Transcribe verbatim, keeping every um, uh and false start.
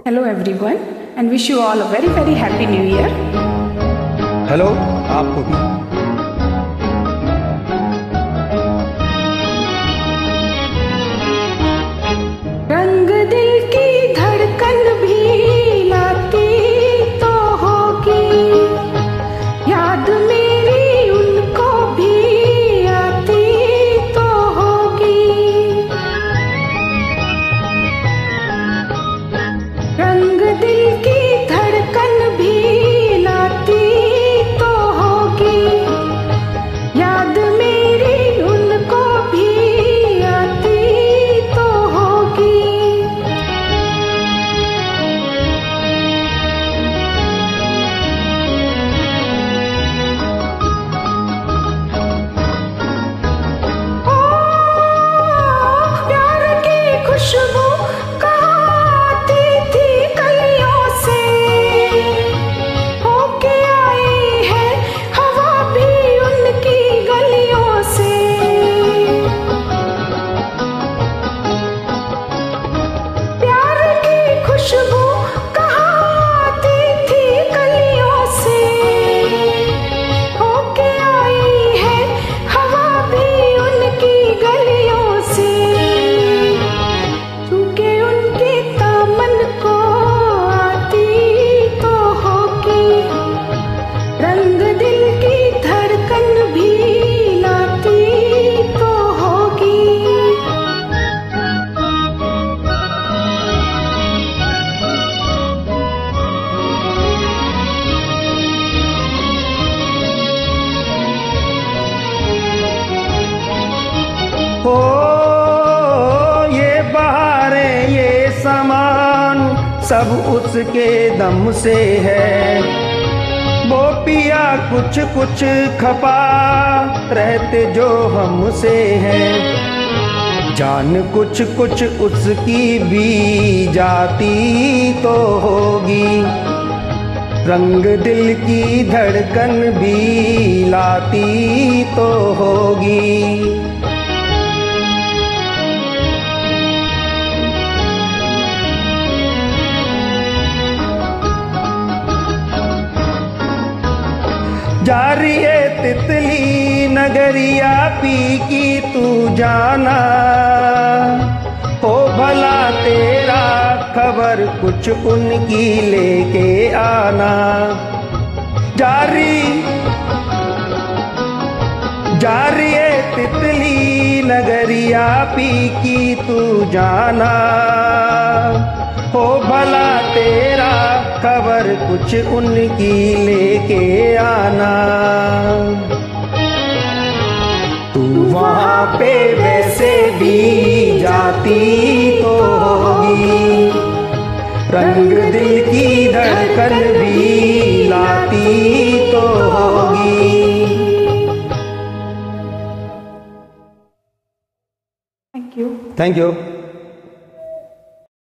Hello everyone and wish you all a very very happy new year. Hello आपको भी। रंग दिल की धड़कन भी लाती तो होगी, याद मेरी उनको भी आती तो होगी। रंग दिल की धड़कन भी लाती तो होगी, याद मेरी उनको भी आती तो होगी। ओ प्यार की खुशबू कहाँ आती थी कलियों से, होके आई है हवा भी उनकी गलियों से। प्यार की खुशबू कहाँ आती थी कलियों से, होके आई है हवा भी उनकी गलियों से। चूके उनके दामन को आती तो होगी, रंग दिल की धड़कन भी लाती तो होगी। हो ये बहारें ये सामान सब उसके दम से है, वो पिया कुछ कुछ खपा रहते जो हमसे है। जान कुछ कुछ उसकी भी जाती तो होगी, रंग दिल की धड़कन भी लाती तो होगी। जा रही है तितली नगरिया पी की तू जाना, हो भला तेरा खबर कुछ उनकी लेके आना। जा रही जा रही है तितली नगरिया पी की तू जाना, हो भला तेरा खबर कुछ उनकी लेके आना। तू वहाँ पे वैसे भी जाती तो होगी, रंग दिल की धड़कन भी लाती तो होगी। Thank you. Thank you.